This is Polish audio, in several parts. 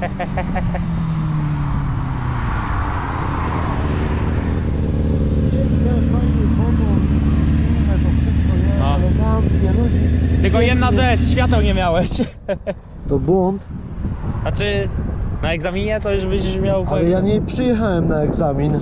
No. Tylko jedna rzecz, świateł nie miałeś. To błąd. Znaczy, na egzaminie to już byś miał... Ale ja nie przyjechałem na egzamin.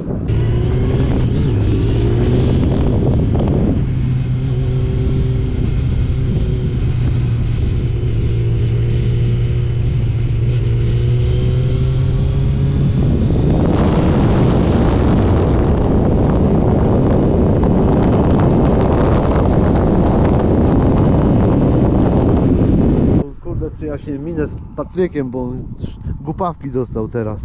Kurde, czy ja się minę z Patrykiem, bo on głupawki dostał teraz.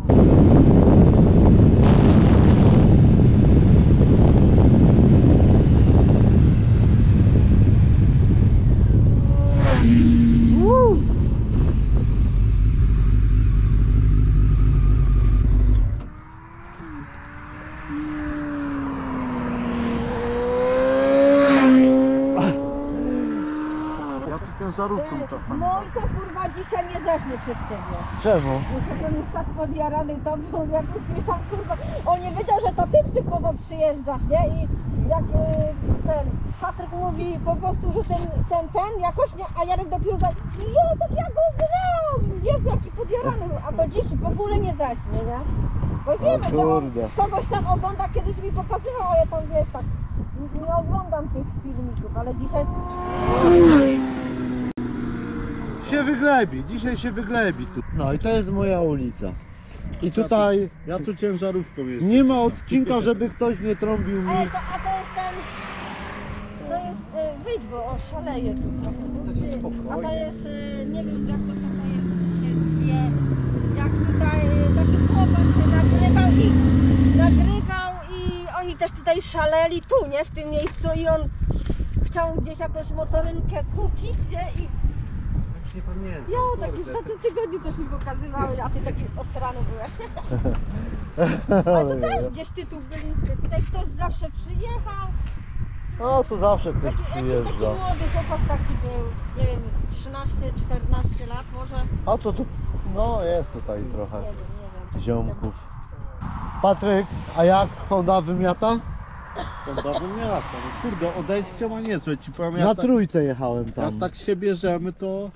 Ciężarówką trochę. No i to kurwa dzisiaj nie zacznie przez ciebie. Czemu? Bo on jest tak podjarany tobą, jak usłyszał kurwa. On nie wiedział, że to ty typowo przyjeżdżasz, nie? I jak ten Patryk mówi po prostu, że ten jakoś nie, a Jarek dopiero za jo, to ja go znam! Jezu, jaki podjarany, a to dziś w ogóle nie zaśnie, nie? Bo wiemy, że on kogoś tam ogląda, kiedyś mi pokazywał, a ja tam wiesz tak, nie oglądam tych filmików, ale dzisiaj się wyglebi, dzisiaj się wyglebi tu. No i to jest moja ulica. I tutaj Ja tu ciężarówką jestem. nie ma odcinka, żeby ktoś nie trąbił mi. A to jest ten... To jest... wyjdź, bo on szaleje tu trochę. A to jest... nie wiem jak to jest, się zwie... Jak tutaj taki chłopak nagrywał i oni też tutaj szaleli tu, nie? W tym miejscu i on chciał gdzieś jakąś motorynkę kupić, nie? I Nie pamiętam. ja taki w tamtym tygodniu coś mi pokazywałeś, a ty taki ostrany byłeś. Ale to też gdzieś ty tu byliście. Tutaj ktoś zawsze przyjechał. No to zawsze ktoś Jakiś taki przyjeżdża. młody chłopak taki był, nie wiem, z 13-14 lat może. A to tu, no jest tutaj trochę Nie wiem. ziomków. Patryk, a jak Honda wymiata? Honda wymiata. No kurde, odejście ma niezłe, ci powiem. Na Jak tak, trójce jechałem jak tam. tak się bierzemy, to...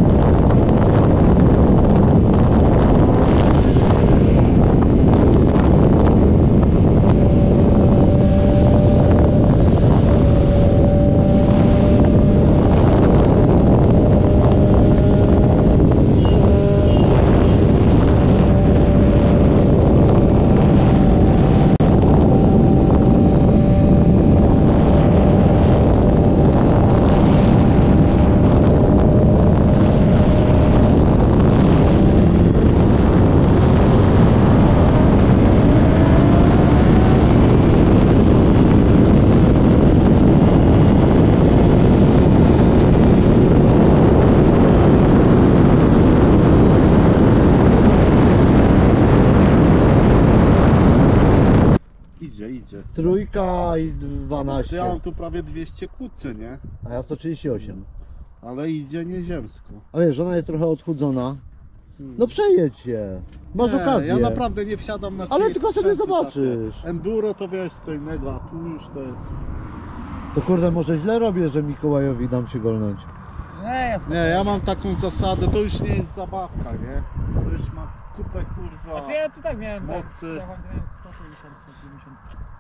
Idzie. Trójka i To 12. ja mam tu prawie 200 kucy, nie? A ja 138. Ale idzie nieziemsko. A wiesz, ona jest trochę odchudzona. No przejedź się. Masz okazję. Ja naprawdę nie wsiadam na Ale czyjeś tylko sobie sprzęty zobaczysz. takie. Enduro to wiesz co innego, a tu już to jest... To kurde, może źle robię, że Mikołajowi dam się golnąć. Nie, ja mam taką zasadę, to już nie jest zabawka, nie? To już ma kupę kurwa... Znaczy ja tu tak miałem mocy. Ja mam 160, 170.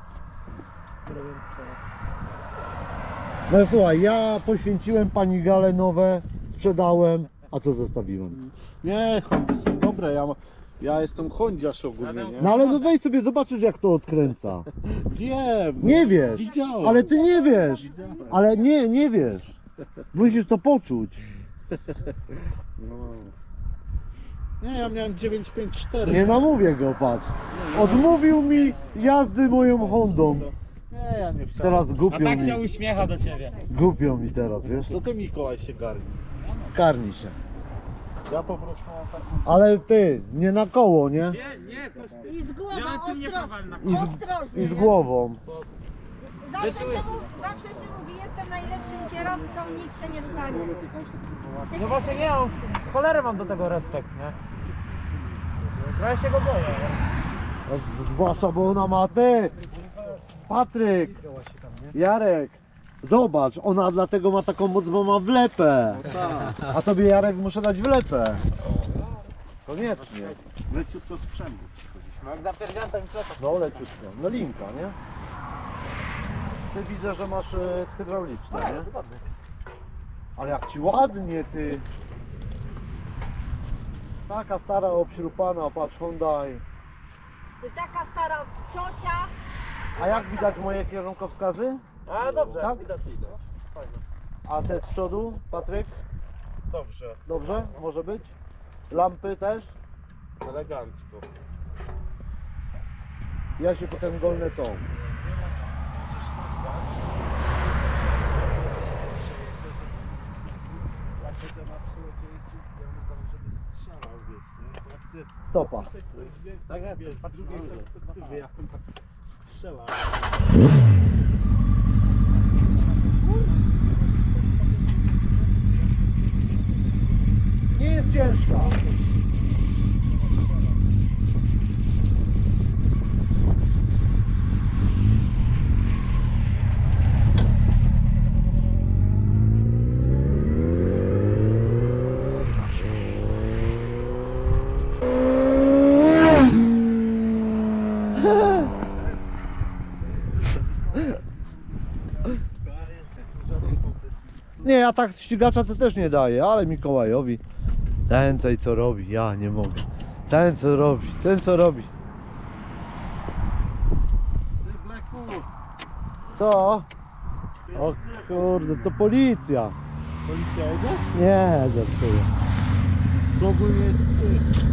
No słuchaj, ja poświęciłem Panigale nowe, sprzedałem, a co zostawiłem? Nie, Hondy są dobre, ja jestem hondziarz ogólnie, nie? No ale no weź sobie zobaczysz jak to odkręca. Wiem. Nie wiesz, Widziałem. ale ty nie wiesz. Widziałem. Ale nie wiesz. Musisz to poczuć. No. Nie, ja miałem 954. Nie namówię go, patrz. Odmówił mi jazdy moją Hondą. Nie, ja nie wsiadam. Teraz A głupią tak się mi. uśmiecha do ciebie. Głupią mi teraz, wiesz? To ty Mikołaj się garni. Karni się. Ja po prostu mam taką... Ale ty, nie na koło, nie? Nie, coś ty. I z głową Ja na tym nie chowałem na ostrożnie. I z nie? głową. Zawsze się mówi, jestem najlepszym kierowcą, nic się nie stanie. No właśnie nie, cholerę mam do tego respekt, nie? Trochę się go boję. No, zwłaszcza, bo ona ma ty. Patryk, Jarek, zobacz, ona dlatego ma taką moc, bo ma wlepę. A tobie, Jarek, muszę dać wlepę. Koniecznie. Leciutko sprzęgło. No jak zapierdziałem, to mi słyszę. No leciutko, no linka, nie? Ty widzę, że masz hydrauliczne, nie? Ale jak ci ładnie, ty. Taka stara obśrupana, patrz, Hyundai. Ty taka stara ciocia. A jak widać moje kierunkowskazy? A dobrze, Tak? widać. A te z przodu, Patryk? Dobrze, Dobrze? Może być? Lampy też? elegancko. Ja się potem golnę tą. Jak będę na przylocie jeździć, ja bym tam, żeby strzelał, wiesz, nie? Jak ty Stopa. tak jak wiesz, z drugiej perspektywy, jak on tak strzela. Nie jest ciężka. Nie, ja tak ścigacza to też nie daję, ale Mikołajowi ten tej co robi, ja nie mogę. Ten co robi, ten co robi. Ty, Blacku, Co? O kurde, to policja. policja jedzie? Nie, żartuję. To ogólnie jest ty.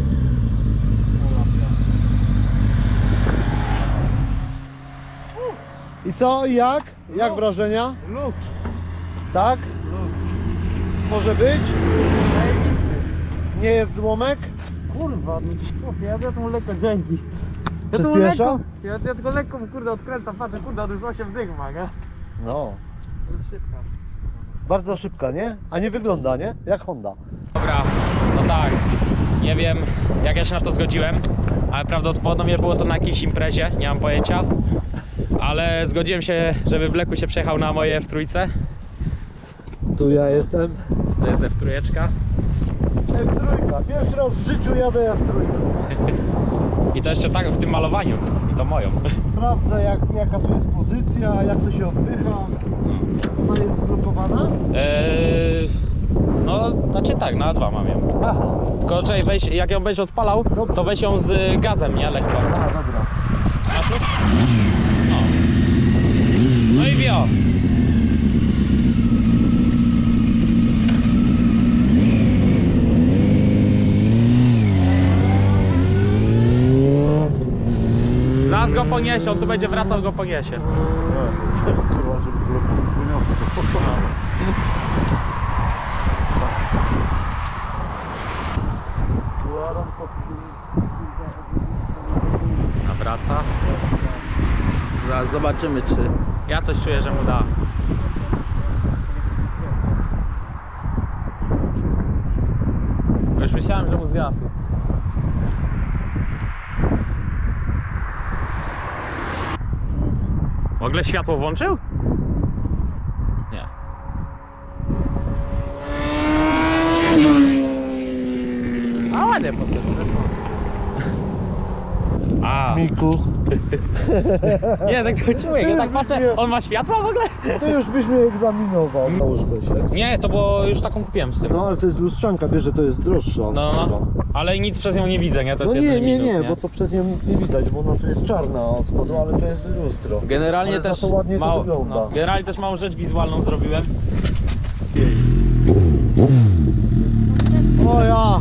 I co, i jak? Jak wrażenia? Luks, Tak? luks. Może być? Nie jest złomek? Kurwa, no chłopie, ja mu lekko dzięki. Ja tu Przyspiesza? lekko- Ja tylko lekko kurde odkręcam, patrzę, kurde, on już 8 dych ma, nie? No. To jest szybka. Bardzo szybka, nie? A nie wygląda, nie? Jak Honda. Dobra, no tak, nie wiem jak ja się na to zgodziłem, ale prawdopodobnie było to na jakiejś imprezie, nie mam pojęcia. Ale zgodziłem się, żeby Bleku się przejechał na moje F3. Tu ja jestem. To jest F3. F3. Pierwszy raz w życiu jadę F3. I to jeszcze tak w tym malowaniu. I to moją. Sprawdzę jaka tu jest pozycja, jak to się odpycha. Ona jest zblokowana? No, znaczy tak, na A2 mam ją. Aha. Tylko czekaj, weź, jak ją będziesz odpalał, to weź ją z gazem, nie? Lekko. A, dobra. Masz już? No. No i wio. Zaraz go poniesie, on tu będzie wracał, go poniesie. Kurwa, żeby blok płyniący. A wraca. Zaraz zobaczymy, czy ja coś czuję, że mu da. Już myślałem, że mu zgasł. W ogóle światło włączył? Nie. A ładnie poszedł. A, Miku, nie, tak to czuję, ja tak patrzę, on ma światła w ogóle? to już byś mnie egzaminował. Załóżmy się. Nie, to było, już taką kupiłem z tym. No ale to jest lustrzanka, wiesz, że to jest droższa. No, chyba. ale nic przez nią nie widzę, nie? To No jest nie, jedyny nie, minus, nie, bo to przez nią nic nie widać, bo ona tu jest czarna od spodu, ale to jest lustro. Generalnie Ale za też to ładnie to wygląda. no, generalnie też małą rzecz wizualną zrobiłem. O ja!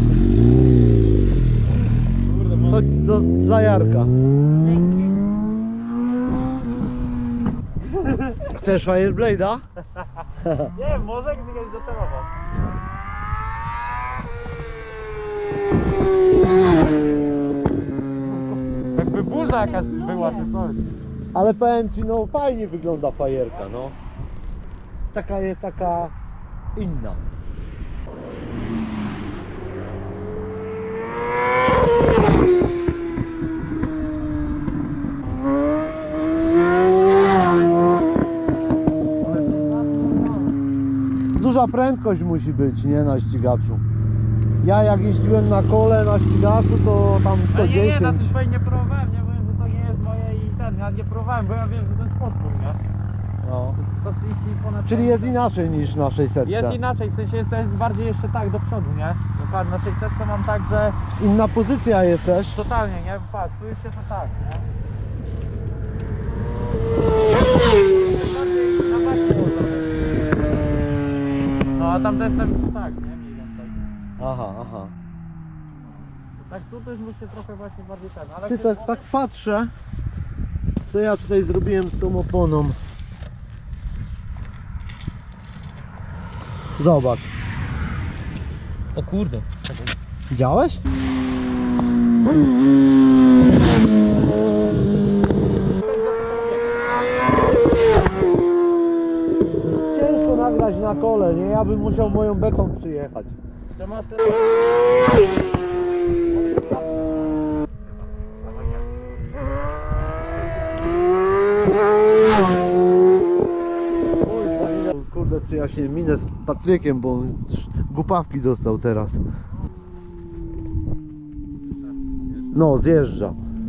To dla Jarka. Dzięki. Chcesz Fireblade'a? Nie, może gdy kiedyś docelował. Jakby burza jakaś była czy coś. Ale powiem ci, no fajnie wygląda fajerka, no. Taka jest taka inna. Duża prędkość musi być, nie, na ścigaczu. Ja jak jeździłem na kole na ścigaczu, to tam Ja 110. na tym swoim nie próbowałem, nie mówię, że to nie jest moje i ja nie próbowałem, bo ja wiem, że to jest podwór, nie? No. 130 ponad. Czyli jest inaczej niż na 600. Jest inaczej, w sensie to jest bardziej jeszcze tak do przodu, nie? Bo patrz, na 600 mam tak, że Inna pozycja jest też. totalnie, nie? Patrz, tu już jest to tak, nie? No a tam to jest ten tak, nie? Mniej więcej. Aha, aha. Tak tu też muszę trochę właśnie bardziej ten, ale... Ty tak patrzę, co ja tutaj zrobiłem z tą oponą. Zobacz. O kurde. Widziałeś? Ciężko nagrać na kole, nie? Ja bym musiał moją betą przyjechać. To masz ten... Kurde, czy ja się minę z Patrykiem, bo on głupawki dostał teraz. No, zjeżdża.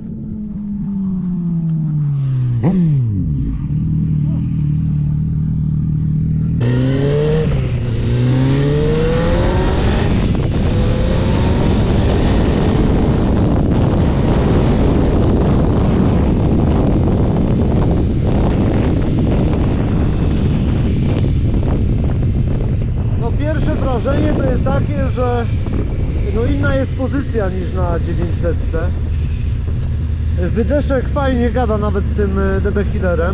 No pierwsze wrażenie to jest takie, że no inna jest pozycja niż na 900. Wydeszek fajnie gada nawet z tym DB Killerem.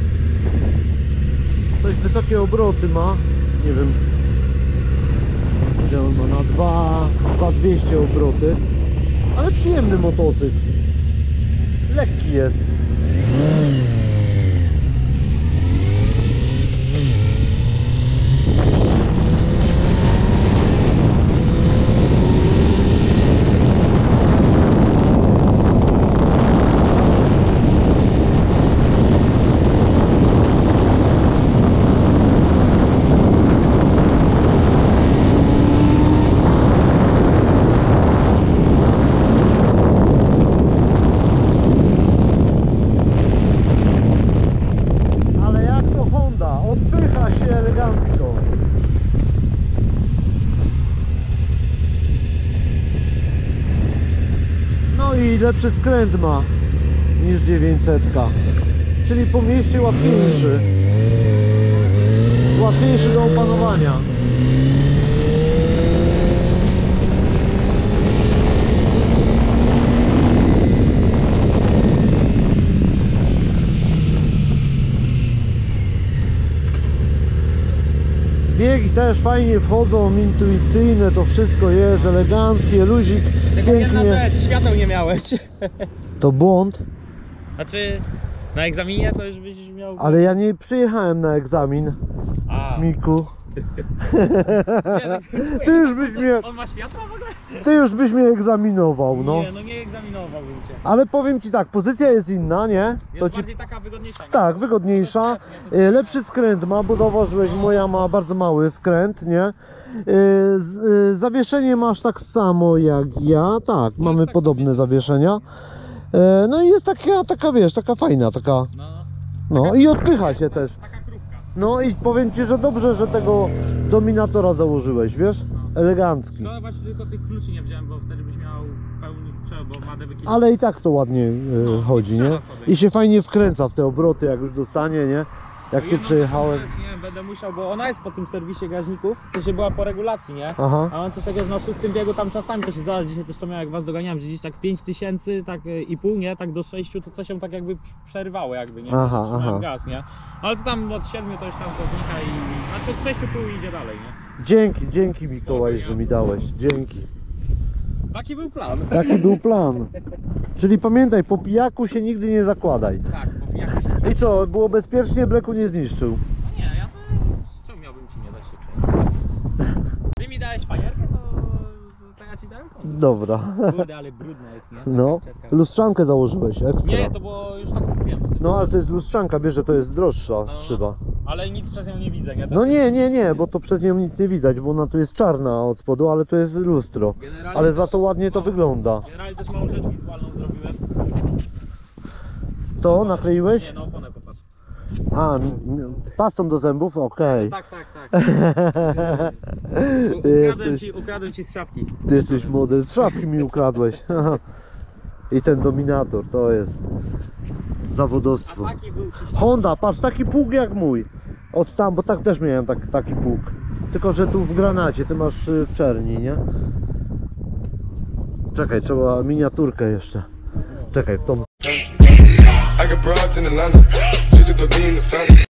Coś wysokie obroty ma. Nie wiem, ile on ma, na 2200 obroty. Ale przyjemny motocykl. Lekki jest. Ale jak to Honda? Odpycha się elegancko. No i lepszy skręt ma niż 900. Czyli po mieście łatwiejszy. Łatwiejszy do opanowania. Biegi też fajnie wchodzą, intuicyjne, to wszystko jest eleganckie, luzik, pięknie. Świateł nie miałeś. To błąd, Znaczy, na egzaminie to już byś miał... ale ja nie przyjechałem na egzamin, A, Miku. nie, Ty już byś mnie, On ma światła w ogóle? ty już byś mnie egzaminował, no. Nie, no nie egzaminowałbym cię. Ale powiem ci tak, pozycja jest inna, nie? Jest bardziej taka wygodniejsza. nie? Tak, wygodniejsza, lepszy skręt ma, bo zauważyłeś, moja ma bardzo mały skręt, nie? Zawieszenie masz tak samo jak ja, tak, mamy tak podobne zawieszenia. No i jest taka wiesz, taka fajna, taka, No, no i odpycha się też. taka krówka. No i powiem ci, że dobrze, że tego Dominatora założyłeś, wiesz? Elegancki. Szkoda właśnie tylko tych kluczy nie wziąłem, bo wtedy byś miał pełny przewód, bo ma DB Ale i tak to ładnie No, chodzi, nie? strzela sobie. I się fajnie wkręca w te obroty, jak już dostanie, nie? Jak tu przejechałem. Nie wiem, będę musiał, bo ona jest po tym serwisie gaźników, w sensie była po regulacji, nie? Aha. A on coś takiego, że na 6 biegu tam czasami to się zdarza, dzisiaj też to miałem, jak was doganiałem, że gdzieś tak 5000, tak i pół, nie? Tak do 6 to coś się tak jakby przerywało jakby, nie? Aha, Że trzymałem aha. gaz, nie? Ale to tam od 7 to już tam to znika i... Znaczy od 6,5 idzie dalej, nie? Dzięki Mikołaj, że mi dałeś. Dzięki. Taki był plan. Taki był plan. Czyli pamiętaj, po pijaku się nigdy nie zakładaj. Tak, bo jakoś... I co, było bezpiecznie, Bleku nie zniszczył. No nie, ja to... Czemu miałbym ci nie dać się przejść? Ty mi dałeś fajerkę, to ja ci dałem? Dobra. Kurde, ale brudna jest, nie? No, lustrzankę założyłeś, ekstra. Nie, to było już tak kupiłem. No ale to jest lustrzanka, wiesz, że to jest droższa No. szyba. Ale nic przez nią nie widzę, nie? No nie, bo to przez nią nic nie widać, bo ona tu jest czarna od spodu, ale to jest lustro. Generalnie Ale za też to ładnie to małą- wygląda. Generalnie też małą rzecz wizualną zrobiłem. To nakleiłeś? Nie, no oponę popatrz. A, pastą do zębów? Okej. Tak, tak, tak. Ty Ukradłem ci z szafki. Ty jesteś model, z szafki mi ukradłeś. I ten dominator, to jest zawodowstwo. A taki był ci Honda, patrz, taki pług jak mój. Od tam, bo tak też miałem taki pług. Tylko, że tu w granacie, ty masz w czerni, nie? Czekaj, trzeba miniaturkę jeszcze. Czekaj, w tą I got broads in Atlanta, just to lean the family.